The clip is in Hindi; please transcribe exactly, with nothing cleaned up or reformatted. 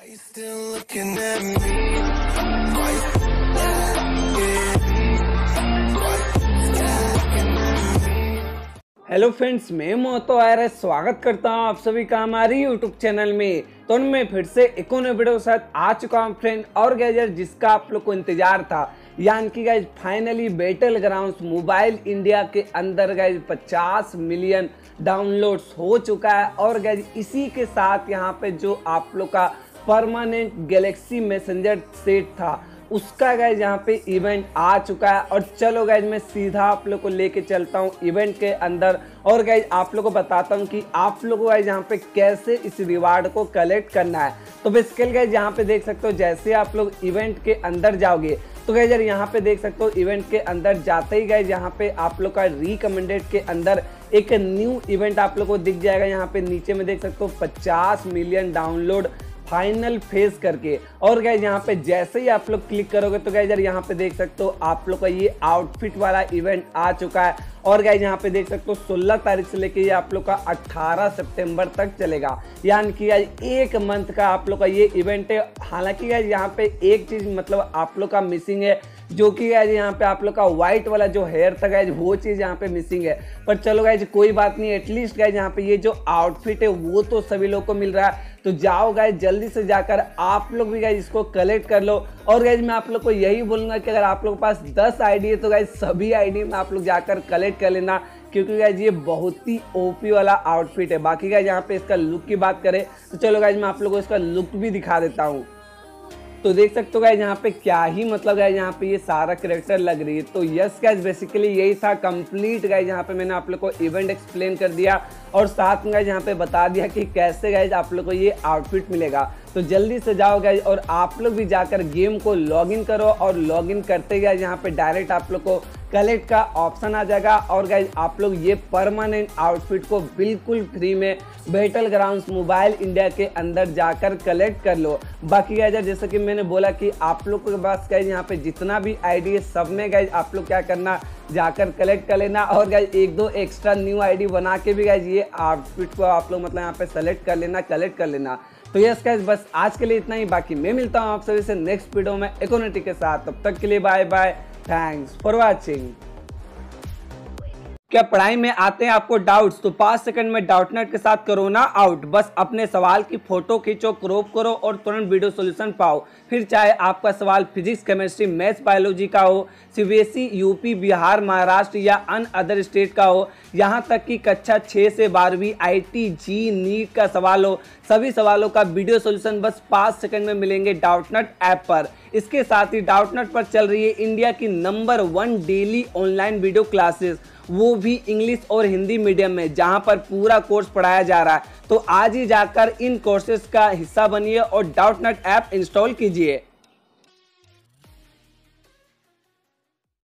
Are you still looking at me? Why you still looking at me? Hello friends, मैं मोतो आयर स्वागत करता हूं आप सभी का हमारी यूट्यूब चैनल में। तो मैं फिर से एक और वीडियो के साथ आ चुका हूं फ्रेंड। और गैजर जिसका आप लोग को इंतजार था, यानी कि guys finally battlegrounds mobile India के अंदर गाइज पचास मिलियन डाउनलोड्स हो चुका है। और गाइज इसी के साथ यहाँ पे जो आप लोग का परमानेंट गैलेक्सी मैसेंजर सेट था उसका गाइज यहाँ पे इवेंट आ चुका है। और चलो गाइज मैं सीधा आप लोग को लेके चलता हूँ इवेंट के अंदर और गाइज आप लोग को बताता हूँ कि आप लोग को गाइज यहाँ पे कैसे इस रिवार्ड को कलेक्ट करना है। तो बेसिकली गाइज यहाँ पे देख सकते हो, जैसे आप लोग इवेंट के अंदर जाओगे तो गाइज यार यहाँ पे देख सकते हो इवेंट के अंदर जाते ही गाइज यहाँ पे आप लोग का रिकमेंडेड के अंदर एक न्यू इवेंट आप लोग को दिख जाएगा। यहाँ पे नीचे में देख सकते हो पचास मिलियन डाउनलोड फाइनल फेज करके। और गाइज यहाँ पे जैसे ही आप लोग क्लिक करोगे तो गाइज यार यहाँ पे देख सकते हो आप लोग का ये आउटफिट वाला इवेंट आ चुका है। और गाइज यहाँ पे देख सकते हो सोलह तारीख से लेके ये आप लोग का अठारह सितंबर तक चलेगा, यानी कि गाइज एक मंथ का आप लोग का ये इवेंट है। हालांकि गाइज यहाँ पे एक चीज मतलब आप लोग का मिसिंग है, जो कि गाइज यहाँ पे आप लोग का व्हाइट वाला जो हेयर था गाइज वो चीज यहाँ पे मिसिंग है। पर चलो गाइज कोई बात नहीं, एटलीस्ट गाइज यहाँ पे ये जो आउटफिट है वो तो सभी लोग को मिल रहा है। तो जाओ गाइज जल्दी से जाकर आप लोग भी गाइज इसको कलेक्ट कर लो। और गाइज मैं आप लोग को यही बोलूंगा कि अगर आप लोग के पास दस आईडी है तो गाइज सभी आईडी में आप लोग जाकर कलेक्ट कर लेना, क्योंकि गाइज ये बहुत ही ओपी वाला आउटफिट है। बाकी गाइज यहाँ पे इसका लुक की बात करें तो चलो गाइज मैं आप लोग को इसका लुक भी दिखा देता हूँ। तो देख सकते हो गाइज यहाँ पे क्या ही मतलब गाइज यहाँ पे ये सारा कैरेक्टर लग रही है। तो यस गाइज बेसिकली यही था कंप्लीट गाइज। यहाँ पे मैंने आप लोग को इवेंट एक्सप्लेन कर दिया और साथ में गाइज यहाँ पे बता दिया कि कैसे गाइज आप लोग को ये आउटफिट मिलेगा। तो जल्दी से जाओ गाइज और आप लोग भी जाकर गेम को लॉगिन करो और लॉगिन करते गाइज यहाँ पे डायरेक्ट आप लोग को कलेक्ट का ऑप्शन आ जाएगा। और गाइज आप लोग ये परमानेंट आउटफिट को बिल्कुल फ्री में बैटल ग्राउंड्स मोबाइल इंडिया के अंदर जाकर कलेक्ट कर लो। बाकी गाइज जैसे कि मैंने बोला कि आप लोग के पास गाइज यहाँ पे जितना भी आईडी है सब में गाइज आप लोग क्या करना, जाकर कलेक्ट कर लेना। और गाइज एक दो एक्स्ट्रा न्यू आईडी बना के भी गाइज ये आउटफिट को आप लोग मतलब यहाँ पे सेलेक्ट कर लेना, कलेक्ट कर लेना। तो यस गाइज बस आज के लिए इतना ही। बाकी मैं मिलता हूँ आप सभी से नेक्स्ट वीडियो में इकोनॉमिक के साथ। तब तक के लिए bye bye, thanks for watching. क्या पढ़ाई में आते हैं आपको डाउट्स? तो पाँच सेकंड में डाउटनेट के साथ करो ना आउट। बस अपने सवाल की फोटो खींचो, क्रॉप करो और तुरंत वीडियो सॉल्यूशन पाओ। फिर चाहे आपका सवाल फिजिक्स, केमिस्ट्री, मैथ्स, बायोलॉजी का हो, सीबीएसई, यूपी, बिहार, महाराष्ट्र या अन्य अदर स्टेट का हो, यहाँ तक कि कक्षा छः से बारहवीं आईटी, जी, नीट का सवाल हो, सभी सवालों का वीडियो सॉल्यूशन बस पाँच सेकंड में मिलेंगे डाउटनेट ऐप पर। इसके साथ ही डाउटनेट पर चल रही है इंडिया की number one daily online video classes, वो भी इंग्लिश और हिंदी मीडियम में, जहां पर पूरा कोर्स पढ़ाया जा रहा है। तो आज ही जाकर इन कोर्सेज का हिस्सा बनिए और डाउटनेट ऐप इंस्टॉल कीजिए।